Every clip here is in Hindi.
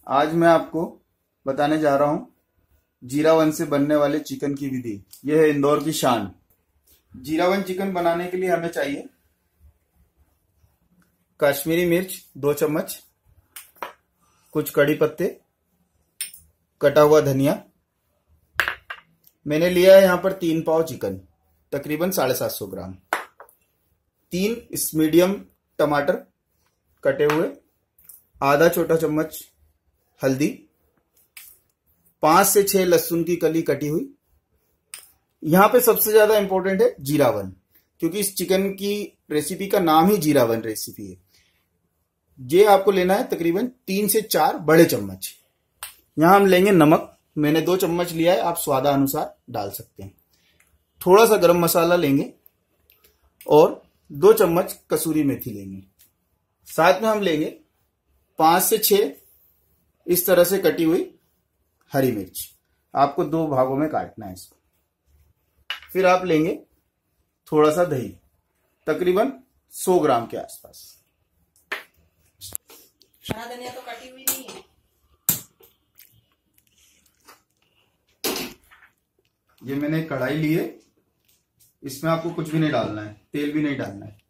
आज मैं आपको बताने जा रहा हूं जीरावन से बनने वाले चिकन की विधि। यह है इंदौर की शान। जीरावन चिकन बनाने के लिए हमें चाहिए कश्मीरी मिर्च 2 चम्मच, कुछ कड़ी पत्ते, कटा हुआ धनिया। मैंने लिया है यहां पर 3 पाव चिकन, तकरीबन 750 ग्राम। 3 मीडियम टमाटर कटे हुए, आधा छोटा चम्मच हल्दी, 5 से 6 लहसुन की कली कटी हुई। यहां पे सबसे ज्यादा इंपॉर्टेंट है जीरावन, क्योंकि इस चिकन की रेसिपी का नाम ही जीरावन रेसिपी है। ये आपको लेना है तकरीबन 3 से 4 बड़े चम्मच। यहां हम लेंगे नमक, मैंने 2 चम्मच लिया है, आप स्वादानुसार डाल सकते हैं। थोड़ा सा गरम मसाला लेंगे और 2 चम्मच कसूरी मेथी लेंगे। साथ में हम लेंगे 5 से 6 इस तरह से कटी हुई हरी मिर्च। आपको 2 भागों में काटना है इसको। फिर आप लेंगे थोड़ा सा दही, तकरीबन 100 ग्राम के आसपास। हरा धनिया तो कटी हुई नहीं है। ये मैंने कढ़ाई ली है, इसमें आपको कुछ भी नहीं डालना है, तेल भी नहीं डालना है।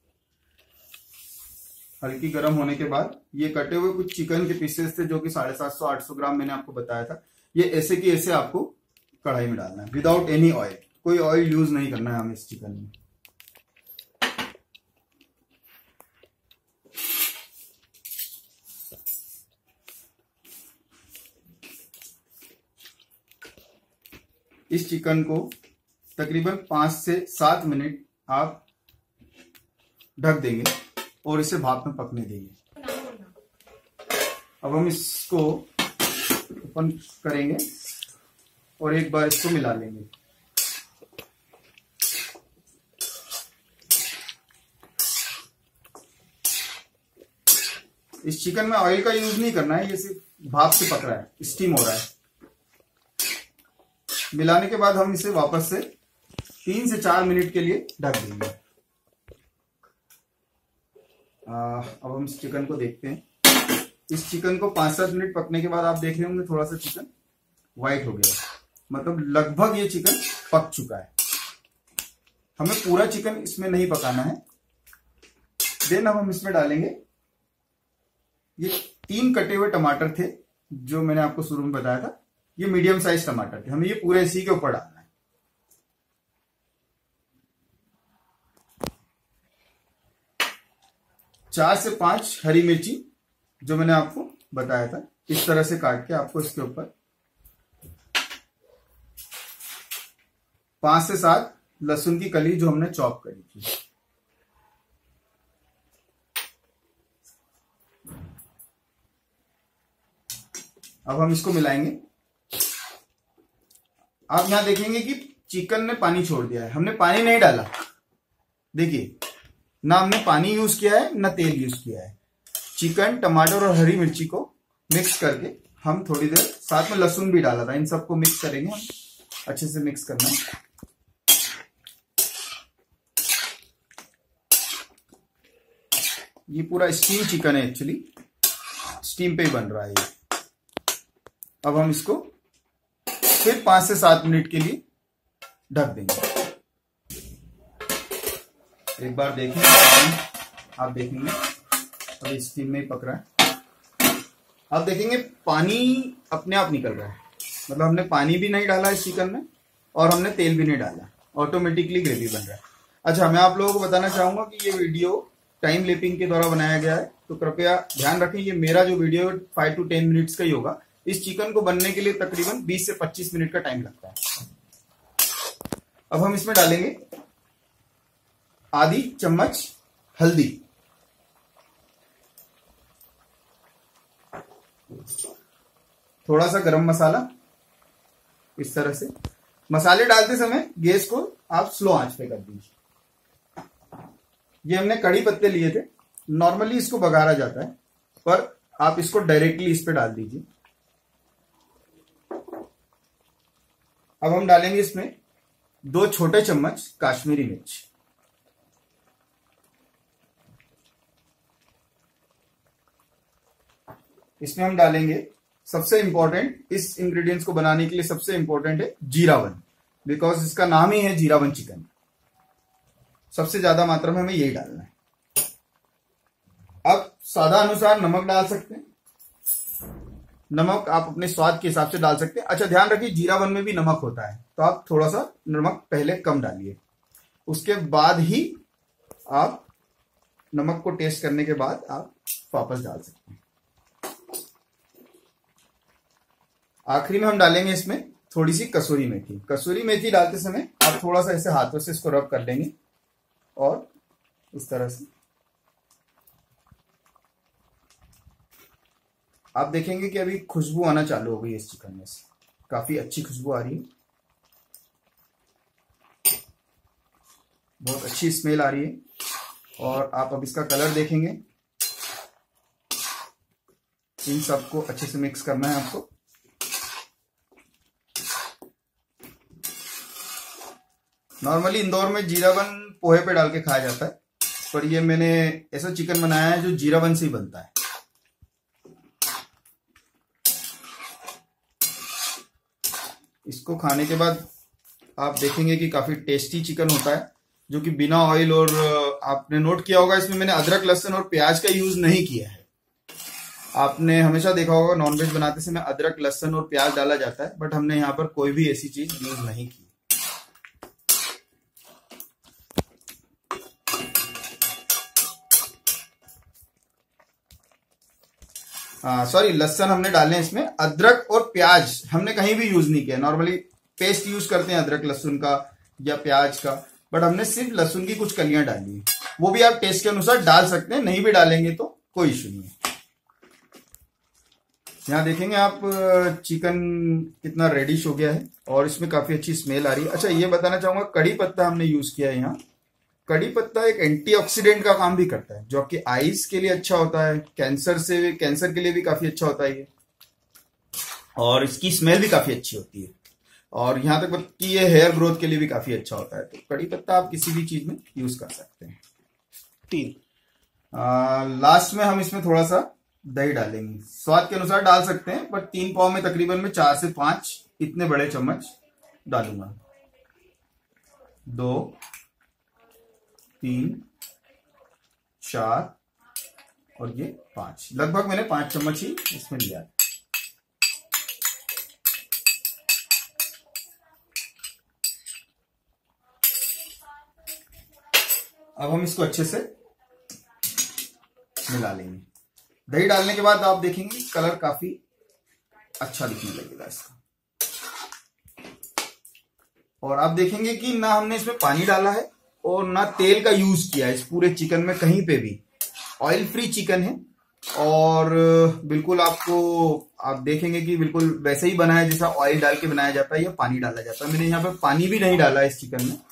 हल्की गर्म होने के बाद ये कटे हुए कुछ चिकन के पीसेस थे जो कि 750-800 ग्राम मैंने आपको बताया था, ये ऐसे की ऐसे आपको कढ़ाई में डालना है, विदाउट एनी ऑयल। कोई ऑयल यूज नहीं करना है हमें इस चिकन में। इस चिकन को तकरीबन 5 से 7 मिनट आप ढक देंगे और इसे भाप में पकने देंगे। अब हम इसको ओपन करेंगे और एक बार इसको मिला लेंगे। इस चिकन में ऑयल का यूज नहीं करना है, ये सिर्फ भाप से पक रहा है, स्टीम हो रहा है। मिलाने के बाद हम इसे वापस से 3 से 4 मिनट के लिए ढक देंगे। अब हम इस चिकन को देखते हैं। इस चिकन को 5-7 मिनट पकने के बाद आप देख रहे होंगे थोड़ा सा चिकन व्हाइट हो गया, मतलब लगभग ये चिकन पक चुका है। हमें पूरा चिकन इसमें नहीं पकाना है। देन अब हम इसमें डालेंगे ये 3 कटे हुए टमाटर थे जो मैंने आपको शुरू में बताया था। ये मीडियम साइज टमाटर थे, हमें ये पूरे इसी के ऊपर डालना है। 4 से 5 हरी मिर्ची जो मैंने आपको बताया था, इस तरह से काट के आपको इसके ऊपर 5 से 7 लहसुन की कली जो हमने चॉप करी थी। अब हम इसको मिलाएंगे। आप यहां देखेंगे कि चिकन ने पानी छोड़ दिया है, हमने पानी नहीं डाला। देखिए, ना हमने पानी यूज किया है ना तेल यूज किया है। चिकन, टमाटर और हरी मिर्ची को मिक्स करके हम थोड़ी देर, साथ में लहसुन भी डाला था, इन सबको मिक्स करेंगे हम। अच्छे से मिक्स करना है। ये पूरा स्टीम चिकन है, एक्चुअली स्टीम पे ही बन रहा है ये। अब हम इसको फिर 5 से 7 मिनट के लिए ढक देंगे। एक बार देखेंगे, आप देखेंगे अभी स्टीम में ही पक रहा है। आप देखेंगे पानी अपने आप निकल रहा है, मतलब हमने पानी भी नहीं डाला इस चिकन में और हमने तेल भी नहीं डाला, ऑटोमेटिकली ग्रेवी बन रहा है। अच्छा, मैं आप लोगों को बताना चाहूंगा कि ये वीडियो टाइम लैपिंग के द्वारा बनाया गया है, तो कृपया ध्यान रखें ये मेरा जो वीडियो 5 to 10 मिनट्स का ही होगा। इस चिकन को बनने के लिए तकरीबन 20 से 25 मिनट का टाइम लगता है। अब हम इसमें डालेंगे आधी चम्मच हल्दी, थोड़ा सा गरम मसाला। इस तरह से मसाले डालते समय गैस को आप स्लो आंच पे कर दीजिए। ये हमने कड़ी पत्ते लिए थे, नॉर्मली इसको बघारा जाता है, पर आप इसको डायरेक्टली इस पे डाल दीजिए। अब हम डालेंगे इसमें 2 छोटे चम्मच काश्मीरी मिर्च, इसमें हम डालेंगे सबसे इंपॉर्टेंट, इस इंग्रेडिएंट्स को बनाने के लिए सबसे इंपॉर्टेंट है जीरावन, बिकॉज इसका नाम ही है जीरावन चिकन। सबसे ज्यादा मात्रा में हमें यही डालना है। अब स्वादा अनुसार नमक डाल सकते हैं, नमक आप अपने स्वाद के हिसाब से डाल सकते हैं। अच्छा ध्यान रखिए जीरावन में भी नमक होता है, तो आप थोड़ा सा नमक पहले कम डालिए, उसके बाद ही आप नमक को टेस्ट करने के बाद आप वापस डाल सकते हैं। आखिरी में हम डालेंगे इसमें थोड़ी सी कसूरी मेथी। कसूरी मेथी डालते समय आप थोड़ा सा ऐसे हाथों से इसको रब कर लेंगे और इस तरह से आप देखेंगे कि अभी खुशबू आना चालू हो गई इस चिकन में से, काफी अच्छी खुशबू आ रही है, बहुत अच्छी स्मेल आ रही है। और आप अब इसका कलर देखेंगे, इन सबको अच्छे से मिक्स करना है आपको। नॉर्मली इंदौर में जीरावन पोहे पे डाल के खाया जाता है, पर ये मैंने ऐसा चिकन बनाया है जो जीरावन से ही बनता है। इसको खाने के बाद आप देखेंगे कि काफी टेस्टी चिकन होता है, जो कि बिना ऑयल, और आपने नोट किया होगा इसमें मैंने अदरक लहसुन और प्याज का यूज नहीं किया है। आपने हमेशा देखा होगा नॉनवेज बनाते समय अदरक लहसुन और प्याज डाला जाता है, बट हमने यहाँ पर कोई भी ऐसी चीज यूज नहीं की। सॉरी, लहसुन हमने डाले हैं इसमें, अदरक और प्याज हमने कहीं भी यूज नहीं किया। नॉर्मली पेस्ट यूज करते हैं अदरक लहसुन का या प्याज का, बट हमने सिर्फ लहसुन की कुछ कलियां डाली है। वो भी आप टेस्ट के अनुसार डाल सकते हैं, नहीं भी डालेंगे तो कोई इश्यू नहीं है। यहाँ देखेंगे आप चिकन कितना रेडिश हो गया है और इसमें काफी अच्छी स्मेल आ रही है। अच्छा ये बताना चाहूंगा, कड़ी पत्ता हमने यूज किया है यहाँ। कड़ी पत्ता एक एंटीऑक्सीडेंट का काम भी करता है, जो आपकी आईज के लिए अच्छा होता है, कैंसर के लिए भी काफी अच्छा होता है ये, और इसकी स्मेल भी काफी अच्छी होती है, और यहां तक कि ये हेयर ग्रोथ के लिए भी काफी अच्छा होता है। तो कड़ी पत्ता आप किसी भी चीज में यूज कर सकते हैं। 3 लास्ट में हम इसमें थोड़ा सा दही डालेंगे, स्वाद के अनुसार डाल सकते हैं, बट 3 पाव में तकरीबन मैं 4 से 5 इतने बड़े चम्मच डालूंगा। 2 3 4 और ये 5, लगभग मैंने 5 चम्मच ही इसमें लिया। अब हम इसको अच्छे से मिला लेंगे। दही डालने के बाद आप देखेंगे कलर काफी अच्छा दिखने लगेगा इसका, और आप देखेंगे कि ना हमने इसमें पानी डाला है और ना तेल का यूज किया है इस पूरे चिकन में, कहीं पे भी ऑयल फ्री चिकन है। और बिल्कुल आप देखेंगे कि बिल्कुल वैसे ही बना है जैसा ऑयल डाल के बनाया जाता है या पानी डाला जाता है। मैंने यहाँ पे पानी भी नहीं डाला है इस चिकन में।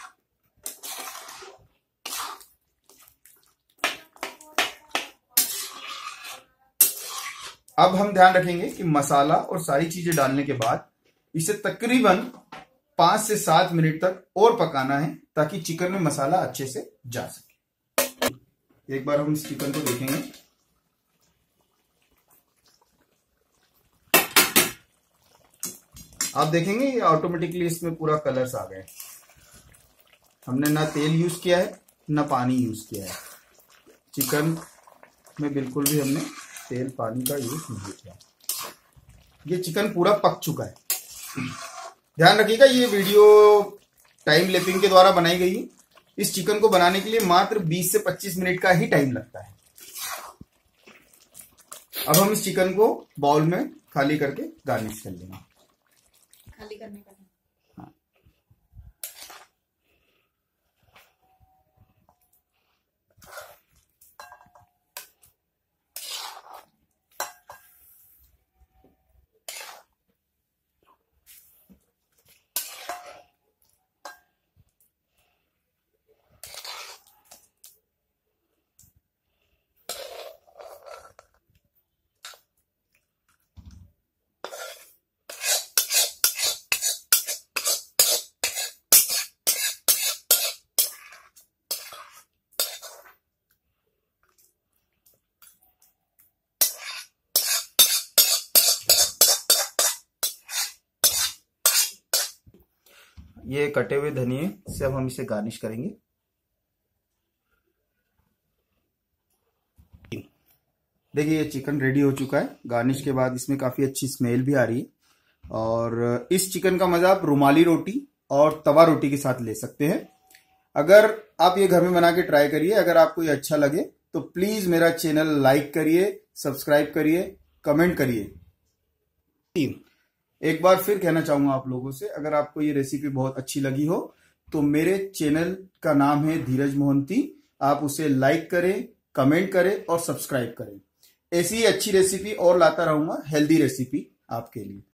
अब हम ध्यान रखेंगे कि मसाला और सारी चीजें डालने के बाद इसे तकरीबन 5 से 7 मिनट तक और पकाना है, ताकि चिकन में मसाला अच्छे से जा सके। एक बार हम इस चिकन को देखेंगे। आप देखेंगे ये ऑटोमेटिकली इसमें पूरा कलर्स आ गए। हमने ना तेल यूज किया है ना पानी यूज किया है, चिकन में बिल्कुल भी हमने तेल पानी का यूज नहीं किया। ये चिकन पूरा पक चुका है। ध्यान रखिएगा ये वीडियो टाइम लैपिंग के द्वारा बनाई गई है। इस चिकन को बनाने के लिए मात्र 20 से 25 मिनट का ही टाइम लगता है। अब हम इस चिकन को बाउल में खाली करके गार्निश कर लेंगे। खाली करने का ये कटे हुए धनिए से अब हम इसे गार्निश करेंगे। देखिए ये चिकन रेडी हो चुका है। गार्निश के बाद इसमें काफी अच्छी स्मेल भी आ रही है। और इस चिकन का मजा आप रुमाली रोटी और तवा रोटी के साथ ले सकते हैं। अगर आप ये घर में बना के ट्राई करिए। अगर आपको ये अच्छा लगे तो प्लीज मेरा चैनल लाइक करिए, सब्सक्राइब करिए, कमेंट करिए। एक बार फिर कहना चाहूंगा आप लोगों से, अगर आपको ये रेसिपी बहुत अच्छी लगी हो तो मेरे चैनल का नाम है धीरज मोहंती। आप उसे लाइक करें, कमेंट करें और सब्सक्राइब करें। ऐसी ही अच्छी रेसिपी और लाता रहूंगा, हेल्दी रेसिपी आपके लिए।